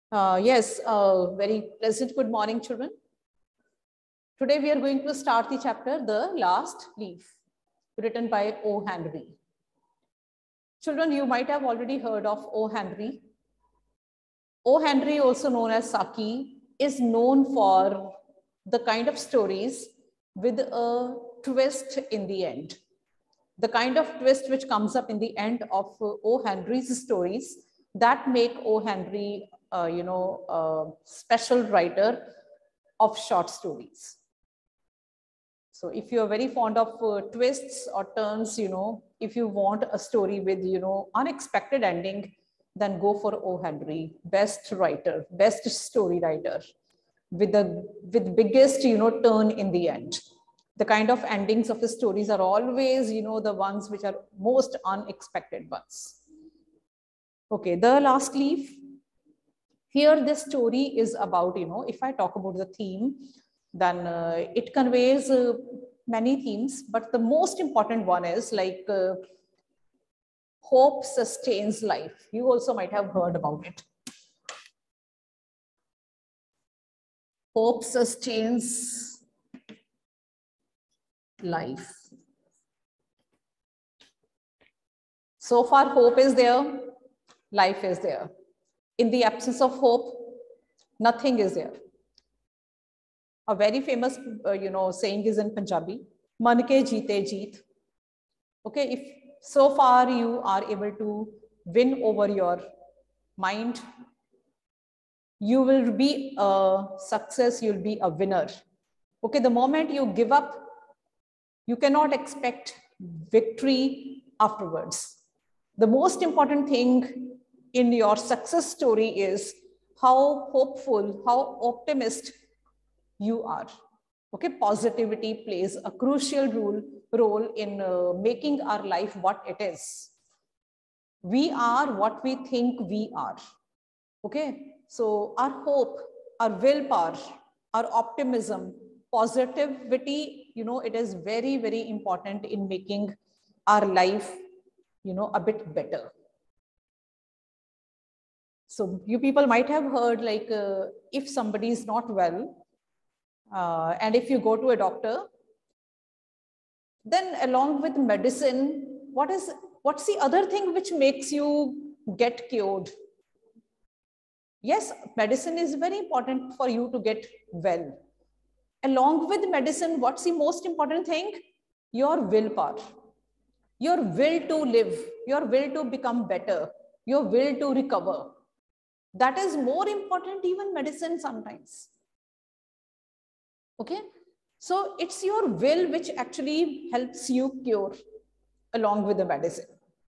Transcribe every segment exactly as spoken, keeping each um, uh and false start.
Uh, yes, uh, very pleasant good morning, children. Today we are going to start the chapter, The Last Leaf, written by O. Henry. Children, you might have already heard of O. Henry. O. Henry, also known as Saki, is known for the kind of stories with a twist in the end. The kind of twist which comes up in the end of uh, O. Henry's stories that make O. Henry, uh, you know, a special writer of short stories. So if you are very fond of uh, twists or turns, you know, if you want a story with, you know, unexpected ending, then go for O. Henry, best writer, best story writer, with the with biggest, you know, turn in the end. The kind of endings of the stories are always, you know, the ones which are most unexpected ones. Okay, The Last Leaf. Here, this story is about, you know, if I talk about the theme, then uh, it conveys uh, many themes, but the most important one is like uh, hope sustains life. You also might have heard about it. Hope sustains life. So far, hope is there, life is there. In the absence of hope, nothing is there. A very famous, uh, you know, saying is in Punjabi, "Man ke jeete jeet." Okay, if so far you are able to win over your mind, you will be a success, you'll be a winner. Okay, the moment you give up, you cannot expect victory afterwards. The most important thing in your success story is how hopeful, how optimist you are. Okay, positivity plays a crucial role, role in uh, making our life what it is. We are what we think we are. Okay, so our hope, our willpower, our optimism, positivity, you know, it is very, very important in making our life, you know, a bit better. So you people might have heard like uh, if somebody is not well uh, and if you go to a doctor, then along with medicine, what is what's the other thing which makes you get cured? Yes, medicine is very important for you to get well. Along with medicine, what's the most important thing? Your willpower, your will to live, your will to become better, your will to recover. That is more important even medicine sometimes. Okay, so it's your will which actually helps you cure along with the medicine,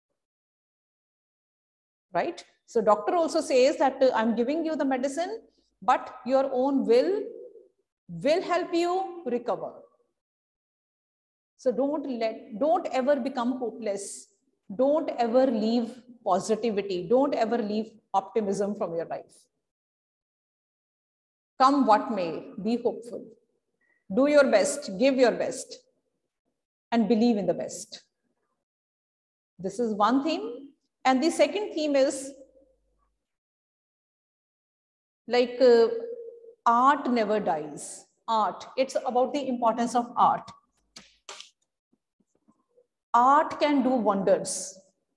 right? So doctor also says that uh, I'm giving you the medicine, but your own will will help you recover. So don't let, don't ever become hopeless. Don't ever leave positivity. Don't ever leave optimism from your life. Come what may, be hopeful. Do your best, give your best, and believe in the best. This is one theme. And the second theme is like uh, art never dies. Art, it's about the importance of art. Art can do wonders.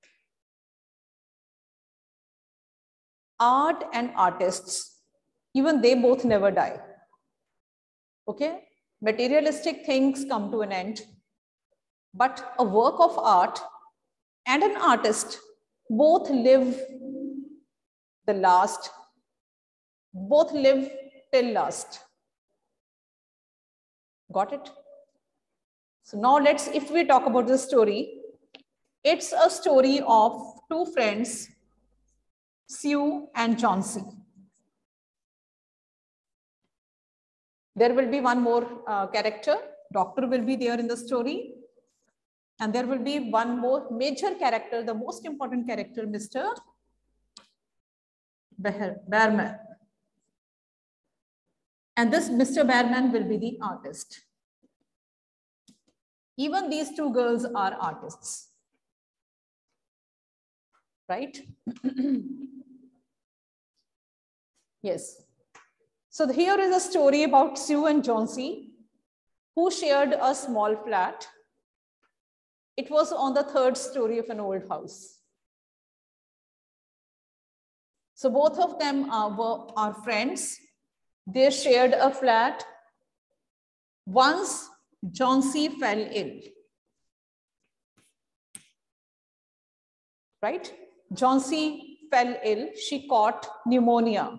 Art and artists, even they both never die. Okay, materialistic things come to an end, but a work of art and an artist both live the last, both live till last. Got it? So now let's, if we talk about the story, it's a story of two friends, Sue and Chauncey. There will be one more uh, character, doctor will be there in the story. And there will be one more major character, the most important character, Mister Behrman. And this Mister Behrman will be the artist. Even these two girls are artists, right? Yes. So here is a story about Sue and Johnsy, who shared a small flat. It was on the third story of an old house. So both of them are, were, are friends. They shared a flat. Once Johnsy fell ill. Right? Johnsy fell ill. She caught pneumonia.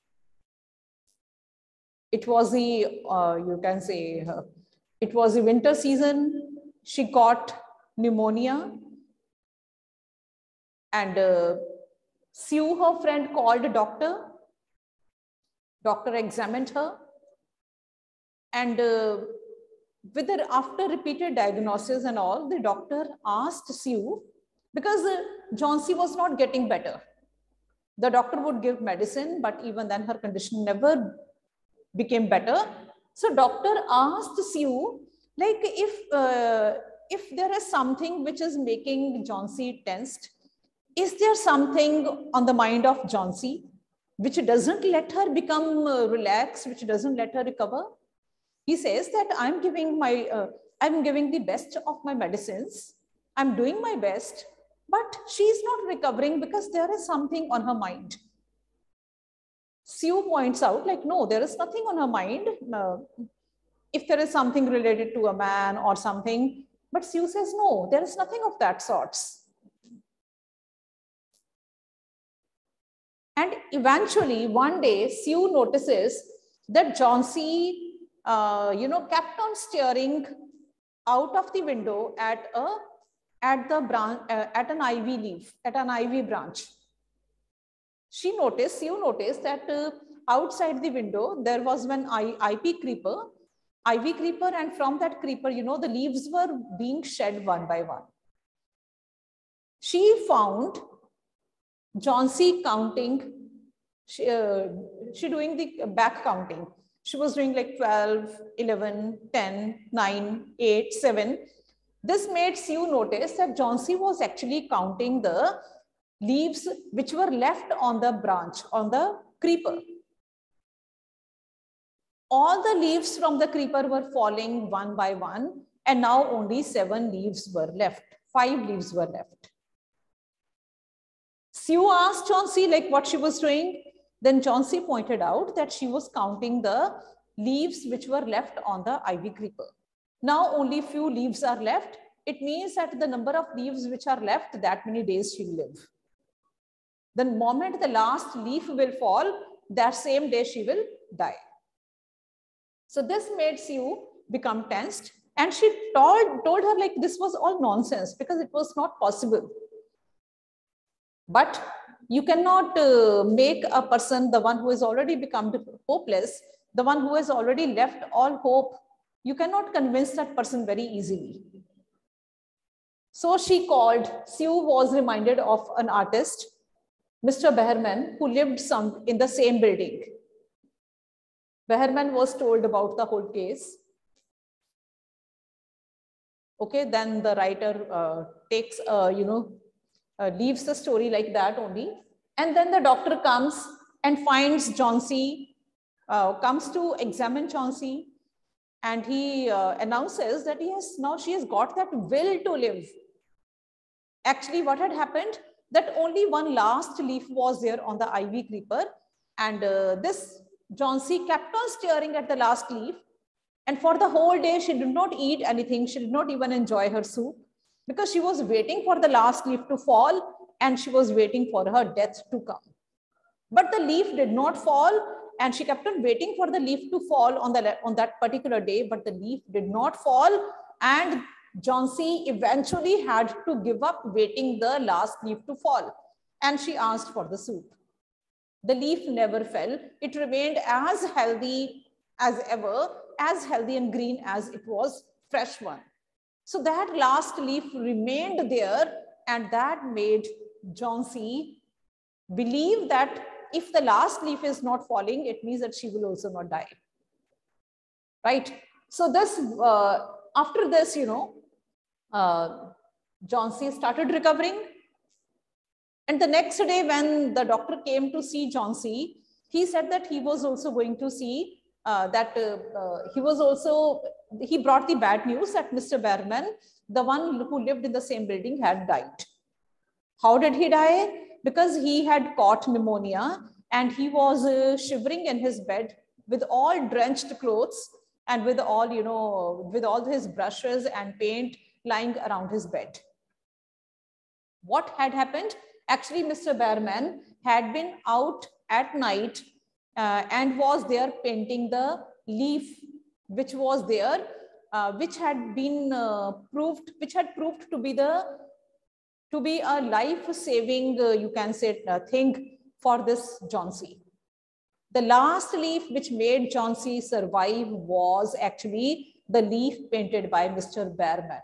It was the, uh, you can say, uh, it was the winter season. She got pneumonia. And uh, Sue, her friend, called a doctor. Doctor examined her. And uh, with her, after repeated diagnosis and all, the doctor asked Sue, because uh, Johnsy was not getting better. The doctor would give medicine, but even then her condition never became better. So doctor asked Sue, like, if, uh, if there is something which is making Johnsy tensed, is there something on the mind of Johnsy which doesn't let her become uh, relaxed, which doesn't let her recover? He says that I'm giving my, uh, I'm giving the best of my medicines. I'm doing my best, but she's not recovering because there is something on her mind. Sue points out, like, no, there is nothing on her mind. Uh, if there is something related to a man or something, but Sue says, no, there is nothing of that sorts. And eventually, one day, Sue notices that Johnsy, uh, you know, kept on staring out of the window at a at the branch uh, at an ivy leaf, at an ivy branch. She noticed, Sue noticed that uh, outside the window there was one ivy creeper, ivy creeper, and from that creeper, you know, the leaves were being shed one by one. She found Johnsy counting, she, uh, she doing the back counting. She was doing like twelve, eleven, ten, nine, eight, seven. This made Sue notice that Johnsy was actually counting the leaves which were left on the branch, on the creeper. All the leaves from the creeper were falling one by one, and now only seven leaves were left. Five leaves were left. Sue asked Johnsy like what she was doing. Then Johnsy pointed out that she was counting the leaves which were left on the ivy creeper. Now only few leaves are left. It means that the number of leaves which are left, that many days she will live. The moment the last leaf will fall, that same day she will die. So this made Sue become tensed, and she told, told her like this was all nonsense because it was not possible. But you cannot uh, make a person, the one who has already become hopeless, the one who has already left all hope, you cannot convince that person very easily. So she called, Sue was reminded of an artist, Mister Behrman, who lived some in the same building. Behrman was told about the whole case. Okay, then the writer uh, takes, uh, you know, uh, leaves the story like that only. And then the doctor comes and finds Johnsy, uh, comes to examine Johnsy, and he uh, announces that yes, now she has got that will to live. Actually, what had happened, that only one last leaf was there on the ivy creeper, and uh, this Johnsy kept on staring at the last leaf, and for the whole day she did not eat anything. She did not even enjoy her soup because she was waiting for the last leaf to fall, and she was waiting for her death to come. But the leaf did not fall, and she kept on waiting for the leaf to fall on, the, on that particular day, but the leaf did not fall, and Johnsy eventually had to give up waiting the last leaf to fall, and she asked for the soup. The leaf never fell. It remained as healthy as ever, as healthy and green as it was fresh one. So that last leaf remained there, and that made Johnsy believe that if the last leaf is not falling, it means that she will also not die. Right? So this, uh, after this, you know, uh, Johnsy started recovering. And the next day when the doctor came to see Johnsy, he said that he was also going to see uh, that uh, uh, he was also, he brought the bad news that Mister Behrman, the one who lived in the same building, had died. How did he die? Because he had caught pneumonia and he was uh, shivering in his bed with all drenched clothes and with all, you know, with all his brushes and paint lying around his bed. What had happened? Actually, Mister Behrman had been out at night uh, and was there painting the leaf which was there, uh, which had been uh, proved, which had proved to be the to be a life-saving, uh, you can say, uh, thing for this Johnsy. The last leaf which made Johnsy survive was actually the leaf painted by Mister Behrman.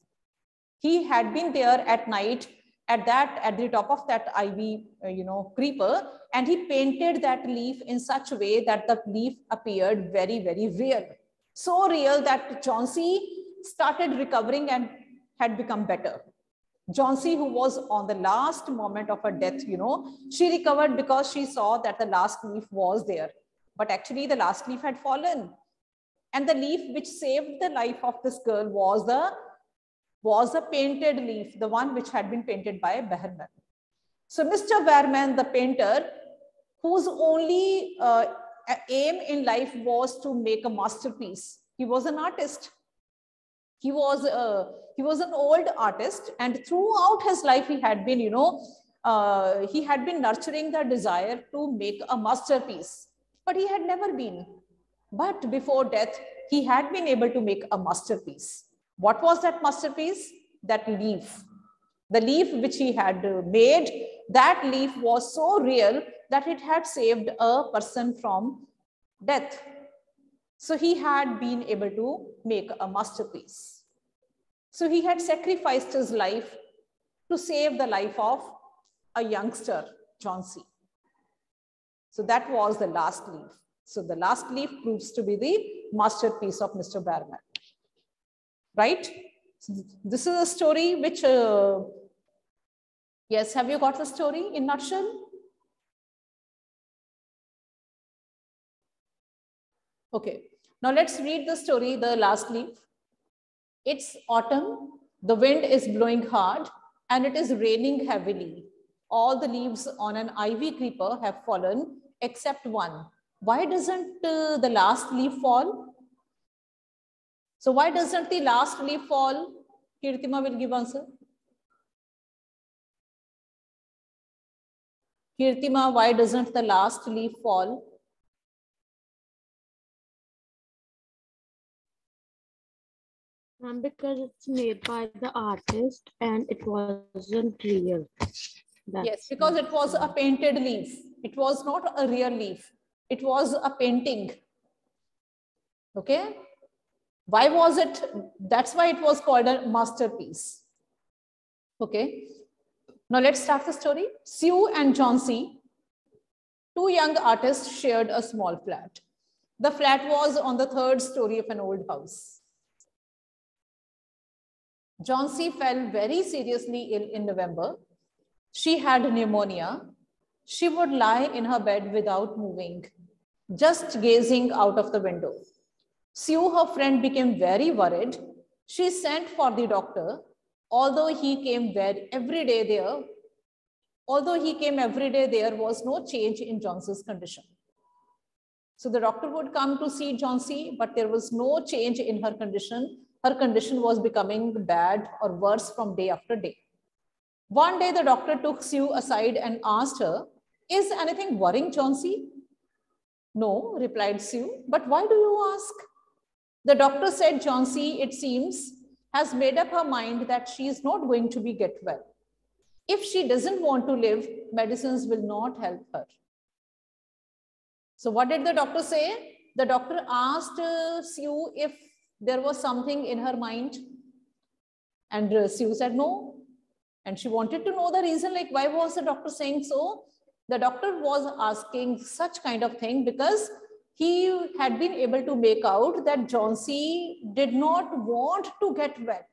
He had been there at night at that, at the top of that ivy, uh, you know, creeper, and he painted that leaf in such a way that the leaf appeared very, very real. So real that Johnsy started recovering and had become better. Johnsy, who was on the last moment of her death, you know, she recovered because she saw that the last leaf was there. But actually the last leaf had fallen. And the leaf which saved the life of this girl was the was a painted leaf, the one which had been painted by Behrman. So Mister Behrman, the painter, whose only uh, aim in life was to make a masterpiece. He was an artist. He was uh, he was an old artist, and throughout his life he had been, you know, uh, he had been nurturing the desire to make a masterpiece, but he had never been. But before death, he had been able to make a masterpiece. What was that masterpiece? That leaf. The leaf which he had made, that leaf was so real that it had saved a person from death. So he had been able to make a masterpiece. So he had sacrificed his life to save the life of a youngster, Johnsy. So that was the last leaf. So the last leaf proves to be the masterpiece of Mister Behrman. Right? So this is a story which, uh, yes, have you got the story in a nutshell? Okay, now let's read the story, The Last Leaf. It's autumn, the wind is blowing hard, and it is raining heavily. All the leaves on an ivy creeper have fallen except one. Why doesn't uh, the last leaf fall? So why doesn't the last leaf fall? Kirtima will give answer. Kirtima, why doesn't the last leaf fall? Um, because it's made by the artist and it wasn't real. That's yes, because it was a painted leaf. It was not a real leaf. It was a painting. Okay. Why was it? That's why it was called a masterpiece. Okay. Now let's start the story. Sue and Johnsy, two young artists, shared a small flat. The flat was on the third story of an old house. Johnsy fell very seriously ill in November. She had pneumonia. She would lie in her bed without moving, just gazing out of the window. Sue, her friend, became very worried. She sent for the doctor, although he came very, every day there. Although he came every day, there was no change in Johnsy's condition. So the doctor would come to see Johnsy, but there was no change in her condition. Her condition was becoming bad or worse from day after day. One day, the doctor took Sue aside and asked her, "Is anything worrying Johnsy?" "No," replied Sue. "But why do you ask?" The doctor said, "Johnsy, it seems, has made up her mind that she is not going to be get well. If she doesn't want to live, medicines will not help her." So what did the doctor say? The doctor asked uh, Sue if there was something in her mind. And uh, Sue said no. And she wanted to know the reason, like why was the doctor saying so? The doctor was asking such kind of thing because he had been able to make out that Johnsy did not want to get well.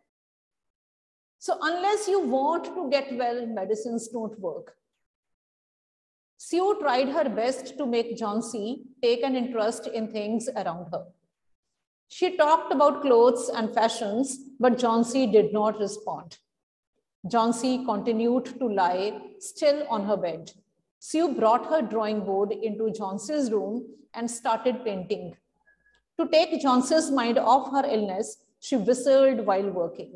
So unless you want to get well, medicines don't work. Sue tried her best to make Johnsy take an interest in things around her. She talked about clothes and fashions, but Johnsy did not respond. Johnsy continued to lie still on her bed. Sue brought her drawing board into Johnsy's room and started painting. To take Johnsy's mind off her illness, she whistled while working.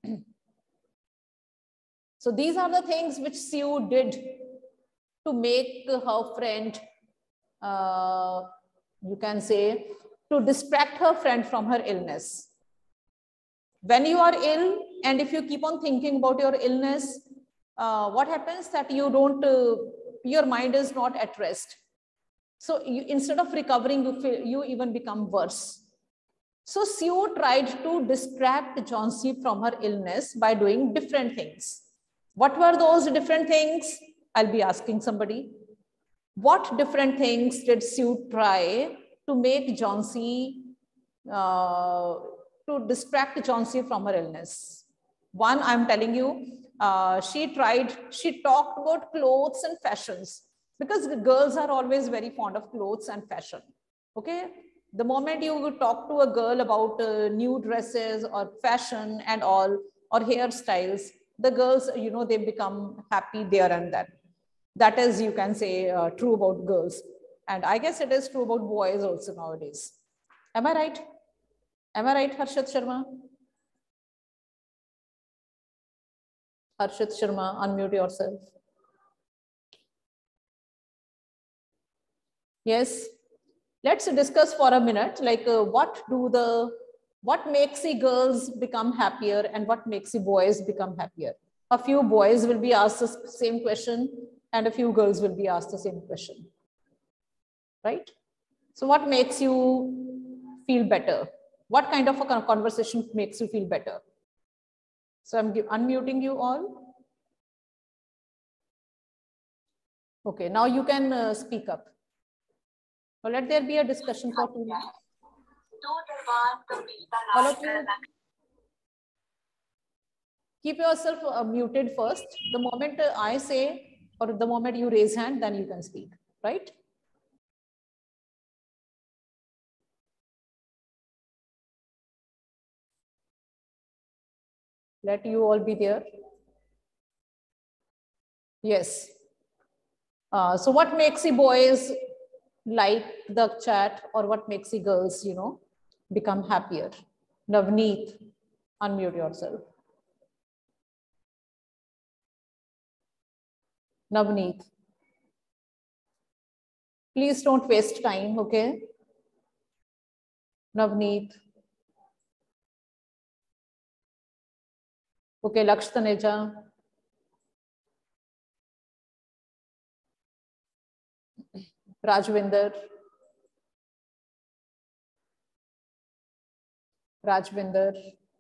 So these are the things which Sue did to make her friend, uh, you can say, to distract her friend from her illness. When you are ill, and if you keep on thinking about your illness, uh, what happens that you don't, uh, your mind is not at rest. So you, instead of recovering, you, feel, you even become worse. So Sue tried to distract Johnsy from her illness by doing different things. What were those different things? I'll be asking somebody. What different things did Sue try to make Johnsy, uh, to distract Johnsy from her illness? One, I'm telling you, uh, she tried, she talked about clothes and fashions, because girls are always very fond of clothes and fashion. Okay. The moment you talk to a girl about uh, new dresses or fashion and all, or hairstyles, the girls, you know, they become happy there and then. That is, you can say, uh, true about girls. And I guess it is true about boys also nowadays. Am I right? Am I right, Harshit Sharma? Harshit Sharma, unmute yourself. Yes. Let's discuss for a minute, like uh, what do the, what makes the girls become happier and what makes the boys become happier? A few boys will be asked the same question and a few girls will be asked the same question, right? So what makes you feel better? What kind of a conversation makes you feel better? So I'm unmuting you all. Okay, now you can uh, speak up. So let there be a discussion for two minutes. All of you, keep yourself uh, muted first. The moment uh, I say, or the moment you raise hand, then you can speak, right? Let you all be there. Yes. Uh, so what makes the boys like the chat, or what makes the girls, you know, become happier? Navneet, unmute yourself. Navneet. Please don't waste time, okay? Navneet. Okay, Laksh Taneja. Rajvinder. Rajvinder.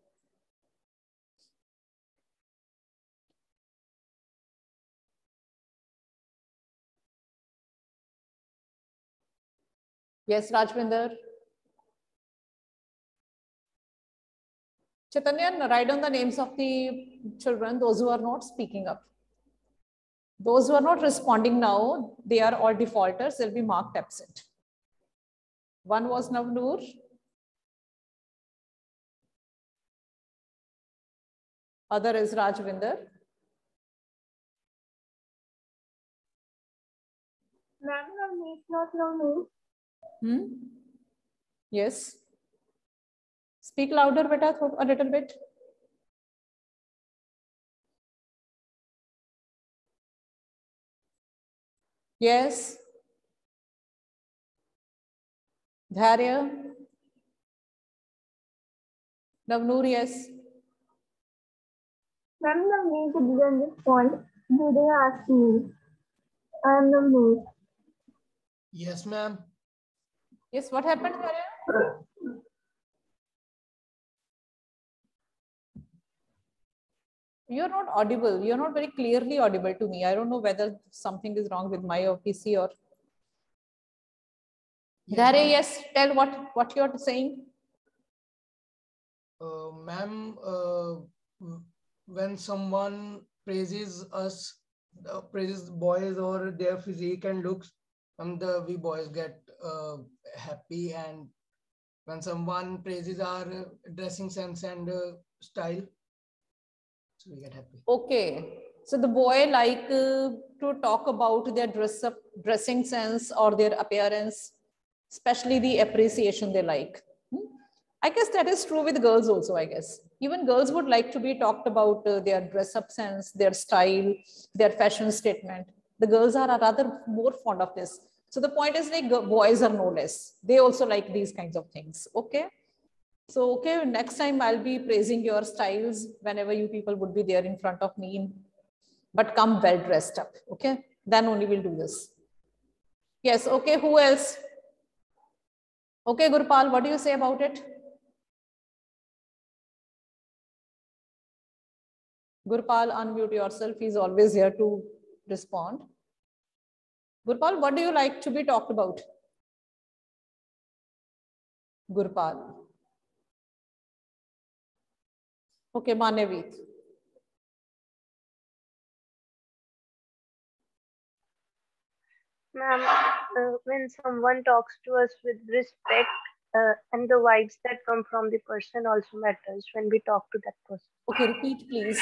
Yes, Rajvinder. Chaitanya, write down the names of the children, those who are not speaking up. Those who are not responding now, they are all defaulters, they'll be marked absent. One was Navnoor. Other is Rajvinder. Hmm? Yes. Speak louder, beta, a little bit. Yes. Dharya. Navnoor, yes. Ma'am, Navneet didn't respond. Did they ask me? I am Navneet. Yes, ma'am. Yes, what happened, Dharya? You're not audible. You're not very clearly audible to me. I don't know whether something is wrong with my P C or... Yes, Dharya, yes, tell what, what you're saying. Uh, ma'am, uh, when someone praises us uh, praises boys or their physique and looks, and the we boys get uh, happy. And when someone praises our uh, dressing sense and uh, style, so we get happy. Okay. So the boy like uh, to talk about their dress up, dressing sense or their appearance, especially the appreciation they like. Hmm? I guess that is true with girls also, I guess. Even girls would like to be talked about uh, their dress up sense, their style, their fashion statement. The girls are rather more fond of this. So the point is like boys are no less. They also like these kinds of things. Okay. So, okay, next time I'll be praising your styles whenever you people would be there in front of me, but come well dressed up. Okay. Then only we'll do this. Yes. Okay. Who else? Okay, Gurpal, what do you say about it? Gurpal, unmute yourself. He's always here to respond. Gurpal, what do you like to be talked about? Gurpal. Okay, Manavit. Ma'am, uh, when someone talks to us with respect, uh, and the vibes that come from the person also matters when we talk to that person. Okay, repeat, please.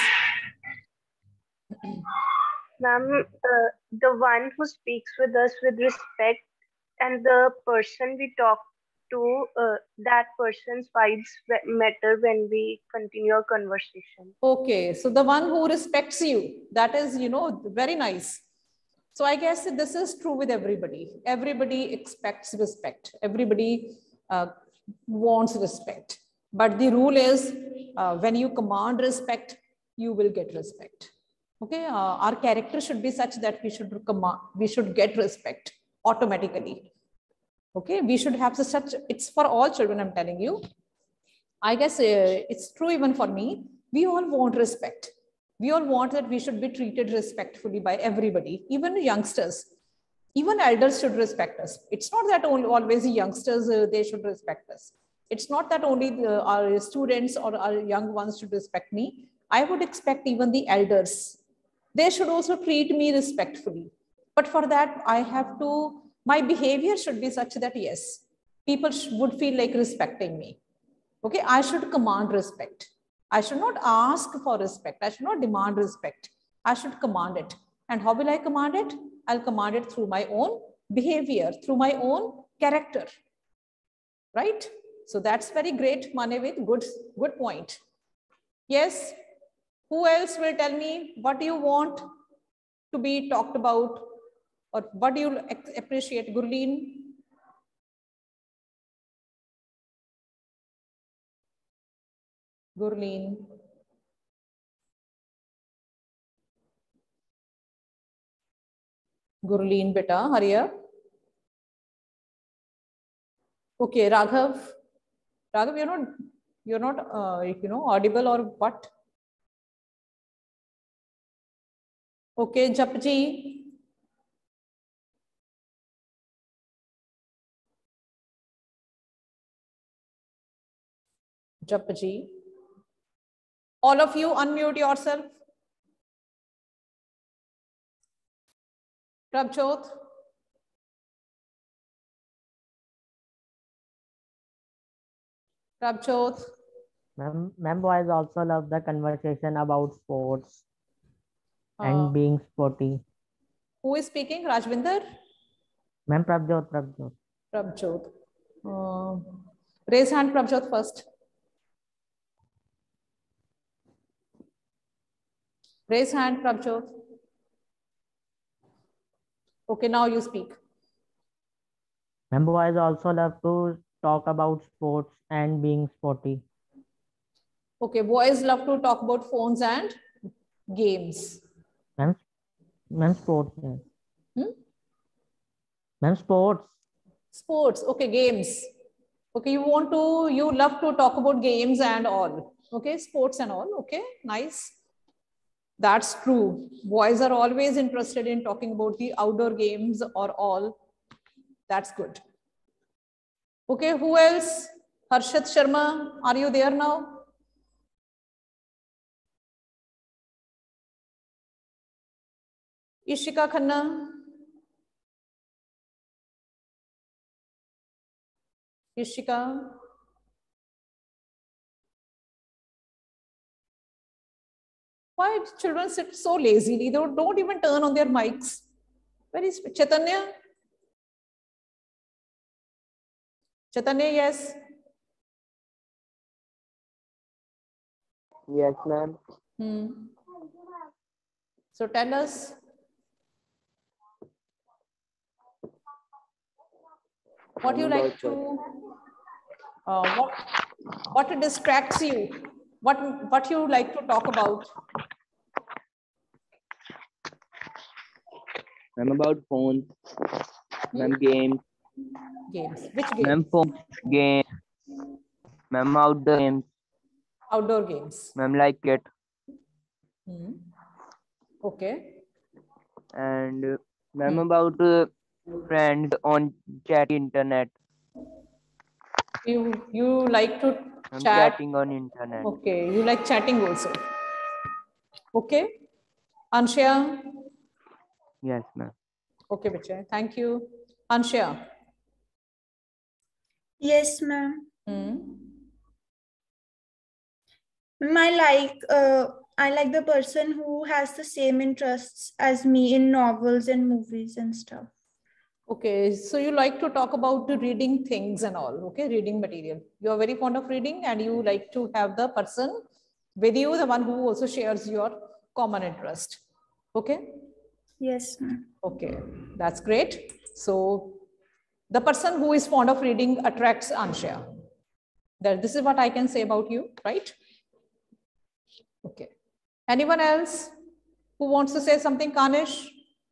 Ma'am, uh, the one who speaks with us with respect and the person we talk to, uh, that person's vibes matter when we continue our conversation. Okay, so the one who respects you, that is, you know, very nice. So I guess this is true with everybody. Everybody expects respect. Everybody uh, wants respect. But the rule is uh, when you command respect, you will get respect. Okay, uh, our character should be such that we should command, we should get respect automatically. Okay, we should have such, it's for all children, I'm telling you. I guess uh, it's true even for me. We all want respect. We all want that we should be treated respectfully by everybody, even youngsters. Even elders should respect us. It's not that only always the youngsters, uh, they should respect us. It's not that only the, our students or our young ones should respect me. I would expect even the elders. They should also treat me respectfully. But for that, I have to, my behavior should be such that yes, people would feel like respecting me. Okay, I should command respect. I should not ask for respect. I should not demand respect. I should command it. And how will I command it? I'll command it through my own behavior, through my own character. Right? So that's very great, Manavit. Good, good point. Yes. Who else will tell me what do you want to be talked about or what do you appreciate? Gurleen? Gurleen. Gurleen, beta, hurry up. Okay, Raghav. Raghav, you're not, you're not, uh, you know, audible or what? Okay, Japji. Japji. All of you unmute yourself. Prabjot. Prabjot. Ma'am, ma'am, boys also love the conversation about sports Uh, and being sporty. Who is speaking? Rajvinder? Ma'am, Prabjot, Prabjot. Prabjot. Uh, raise hand, Prabjot, first. Raise hand, Prabjot. Okay, now you speak. Ma'am, boys also love to talk about sports and being sporty. Okay, boys love to talk about phones and games. Ma'am, ma'am, sports. Hmm? Ma'am, sports. Sports, okay, games. Okay, you want to, you love to talk about games and all. Okay, sports and all. Okay, nice. That's true. Boys are always interested in talking about the outdoor games or all. That's good. Okay, who else? Harshit Sharma, are you there now? Ishika Khanna. Ishika. Why children sit so lazily? They don't, don't even turn on their mics. Where is Chaitanya? Chaitanya, yes. Yes, ma'am. Hmm. So tell us. What you like to, uh, what, what distracts you? What, what you like to talk about? Ma'am, about phones. Ma'am, games. Games. Which games? Ma'am, phone game. Ma'am, outdoor games. Outdoor games. Ma'am, like it. Hmm. Okay. And uh, ma'am, about uh, friends on chat internet. You you like to I'm chat. chatting on internet. Okay. You like chatting also. Okay. Anshya. Yes, ma'am. Okay, Vijay. Thank you. Anshya. Yes, ma'am. Hmm. I like uh, I like the person who has the same interests as me in novels and movies and stuff. Okay, so you like to talk about the reading things and all, okay, reading material. You are very fond of reading and you like to have the person with you, the one who also shares your common interest. Okay? Yes, ma'am. Okay, that's great. So the person who is fond of reading attracts Anshya. That this is what I can say about you, right? Okay. Anyone else who wants to say something, Kanish?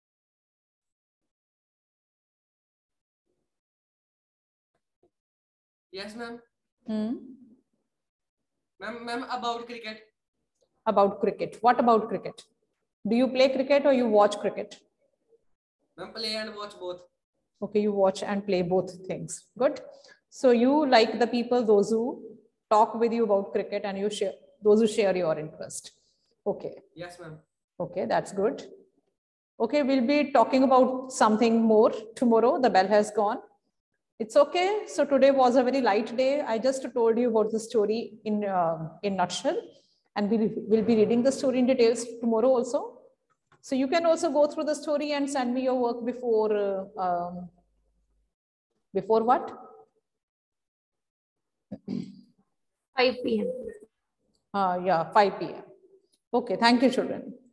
Yes, ma'am. Hmm. Ma'am, ma'am, about cricket. About cricket. What about cricket? Do you play cricket or you watch cricket? Ma'am, play and watch both. Okay, you watch and play both things. Good. So you like the people, those who talk with you about cricket and you share, those who share your interest. Okay. Yes, ma'am. Okay, that's good. Okay, we'll be talking about something more tomorrow. The bell has gone. It's okay. So today was a very light day. I just told you about the story in uh, in nutshell, and we'll, we'll be reading the story in details tomorrow also. So you can also go through the story and send me your work before uh, um, before what? five p m Uh, yeah, five p m Okay, thank you, children.